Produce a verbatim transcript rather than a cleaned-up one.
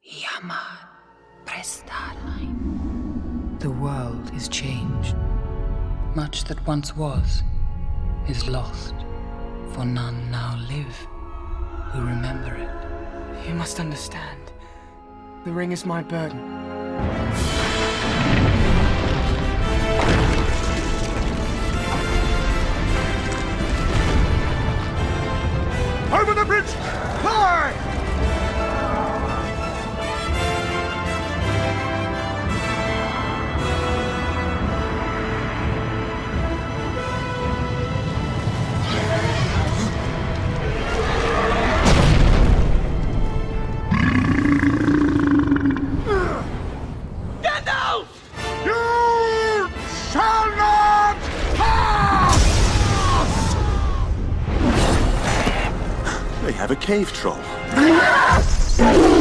Jammer Prestarein. The world is changed. Much that once was is lost, for none now live who remember it. You must understand. The ring is my burden. Over the bridge! Fly! Gandalf! You shall not pass! They have a cave troll.